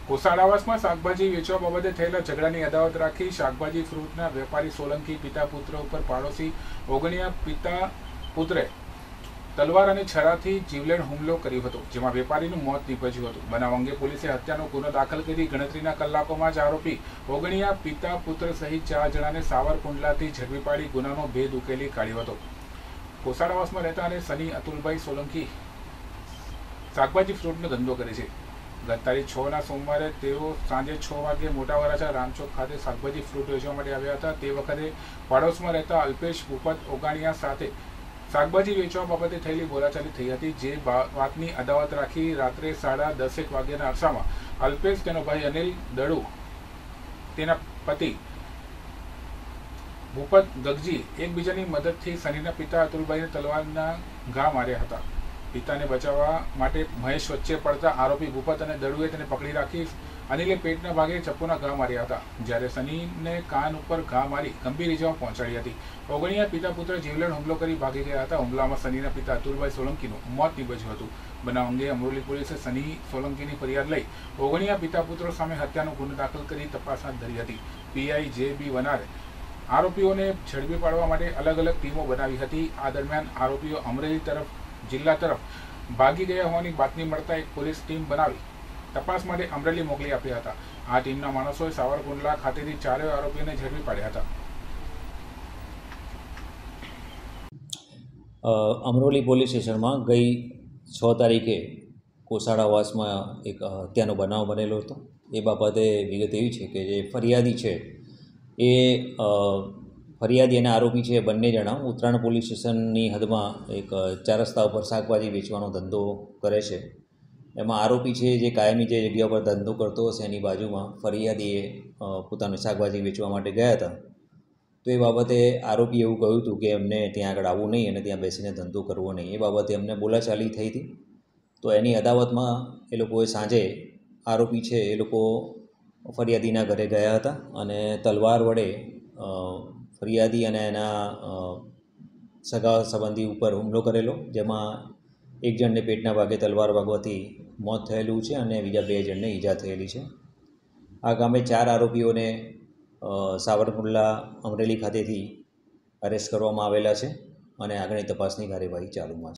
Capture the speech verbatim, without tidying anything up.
કોસાડાવાસમાં શાકભાજી વેચવા બાબતે થયેલા ઝઘડાની અદાવત રાખી શાકભાજી ફ્રૂટના વેપારી સોલંકી પિતા પુત્ર ઉપર પાડોશી ઓગણિયા પિતા પુત્રે તલવાર અને છરાથી જીવલેણ હુમલો કર્યો હતો, જેમાં વેપારીનું મોત નીપજ્યું હતું। બનાવ અંગે પોલીસે હત્યાનો ગુનો દાખલ કરી ગણતરીના કલાકોમાં જ આરોપી ઓગણિયા પિતા પુત્ર સહિત ચાર જણાને સાવરકુંડલાથી ઝડપી પાડી ગુનાનો ભેદ ઉકેલી કાઢ્યો હતો। કોસાડાવાસમાં રહેતા અને સની અતુલભાઈ સોલંકી શાકભાજી ફ્રૂટનો ધંધો કરે છે। ગત તારીખ છ ના સોમવારે તેઓ સાંજે છ વાગે મોટા વરાછા રામચોક ખાતે શાકભાજી ફ્રૂટ વેચવા માટે આવ્યા હતા। તે વખતે પાડોશમાં રહેતા અલ્પેશ ભૂપત ઓગાણિયા સાથે શાકભાજી વેચવા બાબતે થયેલી બોલાચાલી થઈ હતી, જે વાતની અદાવત રાખી રાત્રે સાડા દસેક વાગ્યાના અરસામાં અલ્પેશ, તેનો ભાઈ અનિલ દડુ, તેના પતિ ભૂપત ગગજી એકબીજાની મદદથી સનીના પિતા અતુલભાઈને તલવારના ઘા માર્યા હતા। પિતાને બચાવવા માટે મહેશ વચ્ચે પડતા આરોપી ભૂપત અને દડુએ તેને પકડી રાખી અનિલે પેટના ભાગે ચપ્પુના ઘા માર્યા હતા, જ્યારે સનીને કાન ઉપર ઘા મારી ગંભીર ઇજાઓ પહોંચાડી હતી। ઓગણિયા પિતા પુત્ર જીવલેણ હુમલો કરી ભાગી ગયા હતા। હુમલામાં સનીના પિતા અતુલભાઈ સોલંકીનું મોત નીપજ્યું હતું। બનાવ અંગે અમરોલી પોલીસે સની સોલંકીની ફરિયાદ લઈ ઓગણિયા પિતા પુત્રો સામે હત્યાનો ગુનો દાખલ કરી તપાસ હાથ ધરી હતી। પીઆઈ જે બી વનારે આરોપીઓને ઝડપી પાડવા માટે અલગ અલગ ટીમો બનાવી હતી। આ દરમિયાન આરોપીઓ અમરેલી તરફ જિલ્લા તરફ ભાગી ગયા હોવાની બાતમી મળતા એક પોલીસ ટીમ બનાવી તપાસ માટે અમરેલી મોકલી આપ્યા હતા। આ ટીમના માણસોએ સાવરકુંડલા ખાતેથી ચારેય આરોપીઓને ઝડપી પાડ્યા હતા। અમરોલી પોલીસ સ્ટેશનમાં ગઈ છ તારીખે કોસાડાવાસમાં એક હત્યાનો બનાવ બનેલો હતો। એ બાબતે વિગત એવી છે કે જે ફરિયાદી છે એ ફરિયાદી અને આરોપી છે બંને જણા ઉત્તરાયણ પોલીસ સ્ટેશનની હદમાં એક ચાર રસ્તા ઉપર શાકભાજી વેચવાનો ધંધો કરે છે। એમાં આરોપી છે જે કાયમી જે જગ્યા પર ધંધો કરતો હશે એની બાજુમાં ફરિયાદીએ પોતાનું શાકભાજી વેચવા માટે ગયા હતા। તો એ બાબતે આરોપીએ એવું કહ્યું હતું કે એમને ત્યાં આગળ આવવું નહીં અને ત્યાં બેસીને ધંધો કરવો નહીં। એ બાબતે એમને બોલાચાલી થઈ હતી। તો એની અદાવતમાં એ લોકોએ સાંજે આરોપી છે એ લોકો ફરિયાદીના ઘરે ગયા હતા અને તલવાર વડે ફરિયાદી અને એના સગા સંબંધી ઉપર હુમલો કરેલો, જેમાં એક જણને પેટના ભાગે તલવાર વાગવાથી મોત થયેલું છે અને બીજા બે જણને ઈજા થયેલી છે। આ ગામે ચાર આરોપીઓને સાવરકુંડલા અમરેલી ખાતેથી અરેસ્ટ કરવામાં આવેલા છે અને આગળની તપાસની કાર્યવાહી ચાલુમાં છે।